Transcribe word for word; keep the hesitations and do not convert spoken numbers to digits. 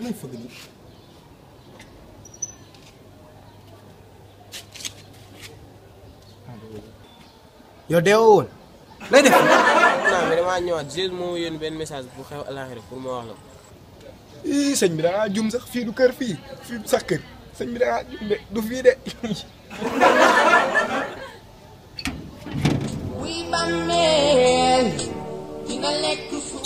lay fëgg nii. yow deewoo woon lay def. non mais damaa ñëwaat juste moo yónni benn message bu xew àllaaxira pour ma wax la ko. ii sëñ bi da ngaa jum sax fii du kër fii fii du sax kër sëñ bi da ngaa jum de du fii de. Wi bàmmeel dina lekk